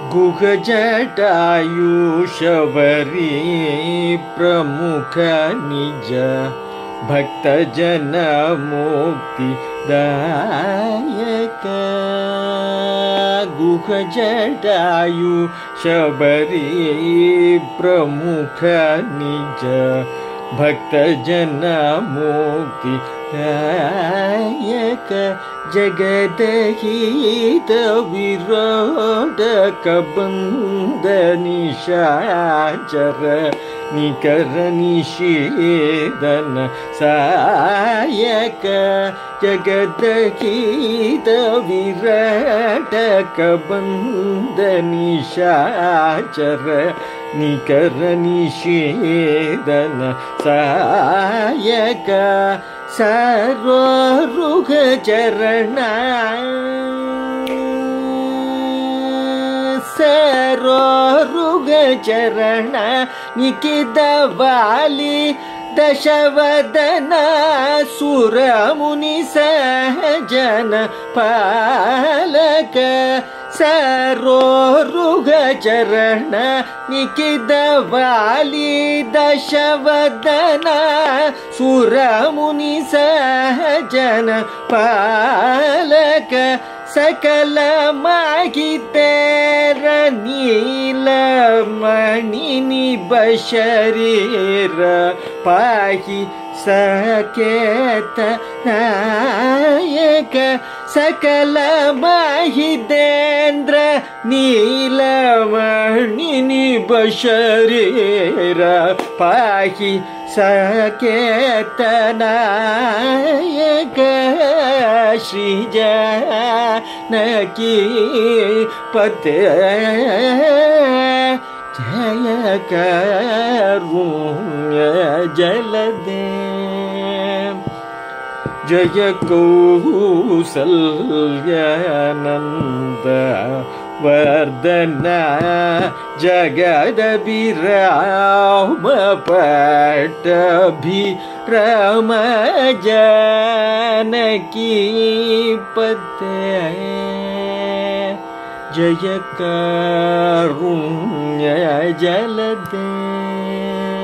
गुहजटायुषवरी प्रमुख निज भक्त जन मुक्ति दायक गुहजटायुषवरी प्रमुख निज भक्त जन मुक्ति दायक जगदहित विरोधक बंद निशाचर निकर निषेधन सायक जगदहित विरोधक बंद निशाचर निकर निषेधन सायक सर्वरुग चरण सर्वरुग चरण निकिद वाली दशवदन सुर मुनि सहजन पालक सर्वरुग चरण निकिद वाली दशवदन सुर मुनि सहजन पालक सकल माहि तेर नील मणि निभ शरीर पाहि सकेत नायक सकल महिदेन्द्र नीलमणि निभ शरीर पाहि सकेत नायक श्री जानकी पते जय कारुण्य जलदे जय कौसल्यानंद वर्धन जगदभिराम पट्टाभिराम जानकी पते जय कारुण्य जलदे।